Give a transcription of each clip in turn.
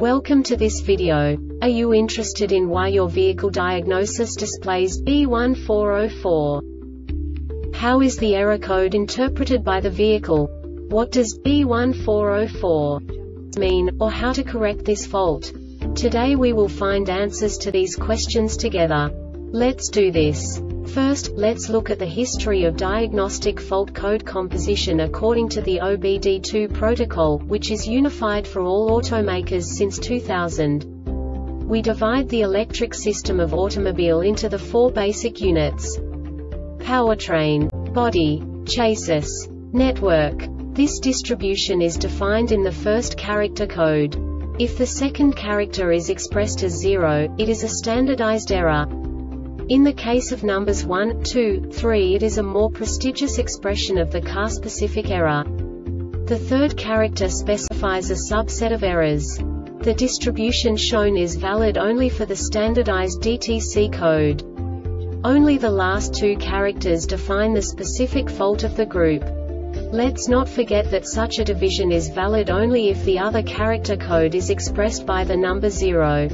Welcome to this video. Are you interested in why your vehicle diagnosis displays B1404? How is the error code interpreted by the vehicle? What does B1404 mean, or how to correct this fault? Today we will find answers to these questions together. Let's do this. First, let's look at the history of diagnostic fault code composition according to the OBD2 protocol, which is unified for all automakers since 2000. We divide the electric system of automobile into the four basic units: powertrain, body, chassis, network. This distribution is defined in the first character code. If the second character is expressed as 0, it is a standardized error. In the case of numbers 1, 2, 3, it is a more prestigious expression of the car-specific error. The third character specifies a subset of errors. The distribution shown is valid only for the standardized DTC code. Only the last two characters define the specific fault of the group. Let's not forget that such a division is valid only if the other character code is expressed by the number 0.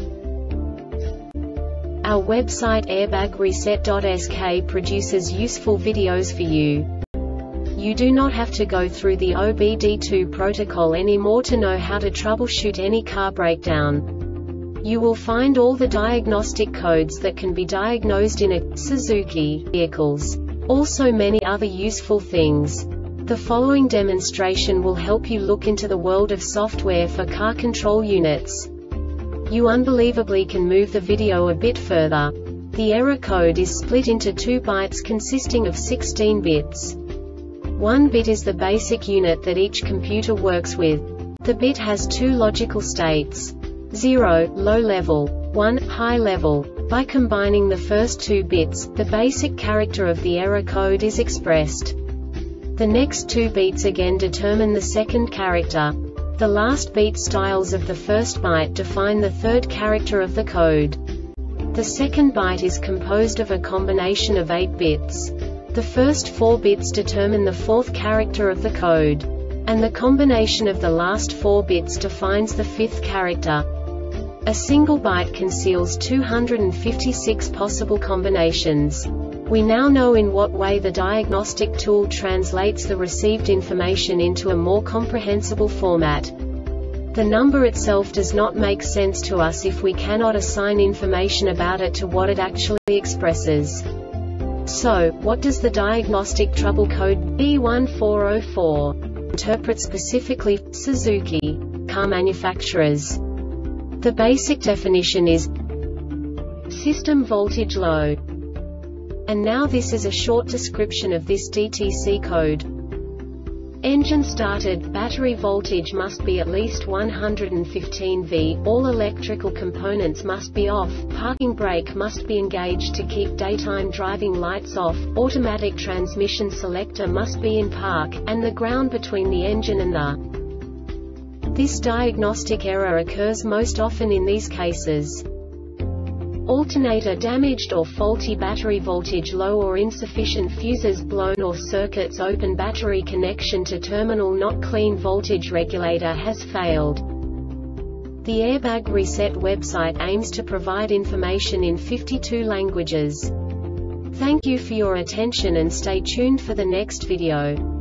Our website airbagreset.sk produces useful videos for you. You do not have to go through the OBD2 protocol anymore to know how to troubleshoot any car breakdown. You will find all the diagnostic codes that can be diagnosed in a Suzuki vehicles. Also many other useful things. The following demonstration will help you look into the world of software for car control units. You unbelievably can move the video a bit further. The error code is split into 2 bytes consisting of 16 bits. 1 bit is the basic unit that each computer works with. The bit has 2 logical states: 0, low level, 1, high level. By combining the first 2 bits, the basic character of the error code is expressed. The next 2 beats again determine the second character. The last beat styles of the first byte define the third character of the code. The second byte is composed of a combination of 8 bits. The first 4 bits determine the fourth character of the code. And the combination of the last 4 bits defines the fifth character. A single byte conceals 256 possible combinations. We now know in what way the diagnostic tool translates the received information into a more comprehensible format. The number itself does not make sense to us if we cannot assign information about it to what it actually expresses. So, what does the diagnostic trouble code B1404 interpret specifically for Suzuki car manufacturers? The basic definition is system voltage low. And now this is a short description of this DTC code. Engine started, battery voltage must be at least 115 V, all electrical components must be off, parking brake must be engaged to keep daytime driving lights off, automatic transmission selector must be in park, and the ground between the engine and the. This diagnostic error occurs most often in these cases: alternator damaged or faulty, battery voltage low or insufficient, fuses blown or circuits open, battery connection to terminal not clean, voltage regulator has failed. The Airbag Reset website aims to provide information in 52 languages. Thank you for your attention and stay tuned for the next video.